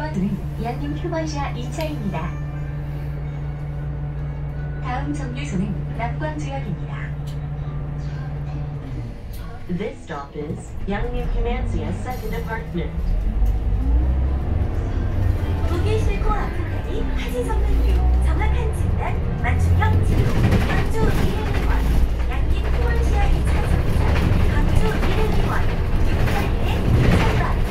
이번은 양림 휴먼시아 2차입니다. 다음 정류소는 남광주역입니다. This stop is Yangnam Humansia Second Apartment. 독일 실고 아프다니 하지성능률 정확한 진단 맞춤형 치료 광주 112원 양림 휴먼시아 2차 정류장 광주 112원 681의 3번.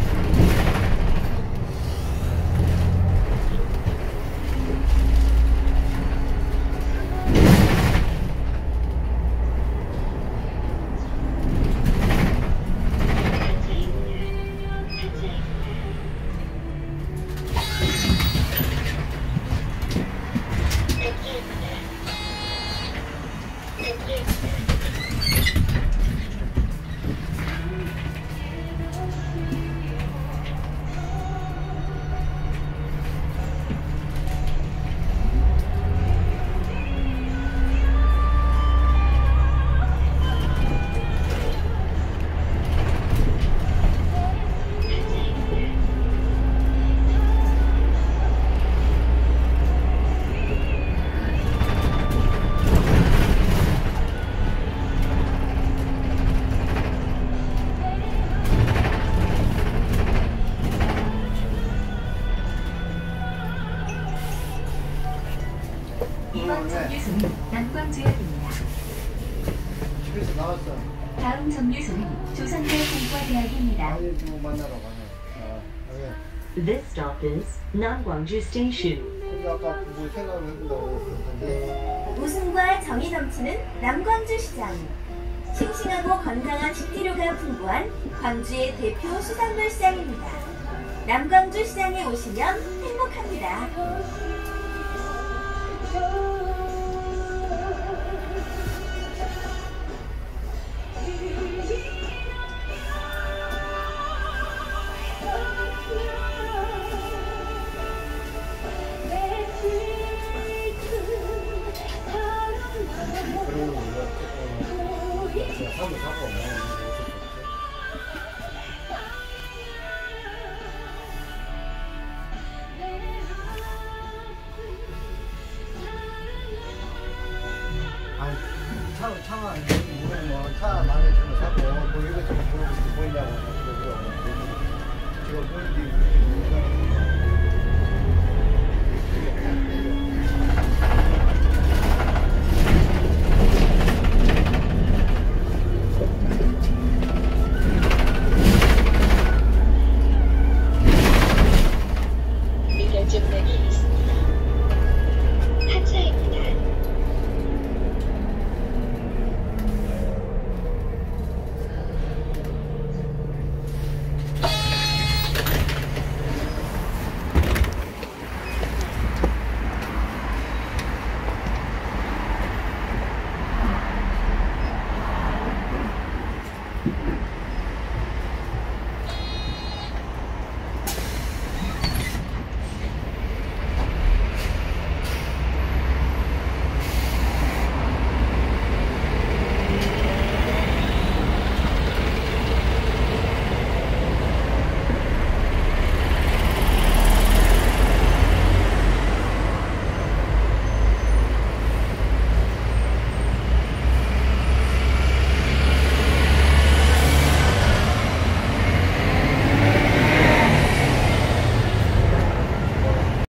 이번 정류소는 남광주역입니다. 집에서 나왔어. 다음 정류소는 조선대 공과대학입니다. 아들 좀 만나러 가네. This stop is Namgwangju Station. 근데 아까 뭐 생각을 해본다고 했었는데 웃음과 정이 넘치는 남광주 시장. 싱싱하고 건강한 식재료가 풍부한 광주의 대표 수산물 시장입니다. 남광주 시장에 오시면 행복합니다. 그러는 거 제가 사고 사고 아니 차가 안 되고 뭐차 마음에 들면 사고 뭐 이것저것 물어보고 보이냐고 그러고 제가 보이는데 미결정락이 있습니다. 하차입니다.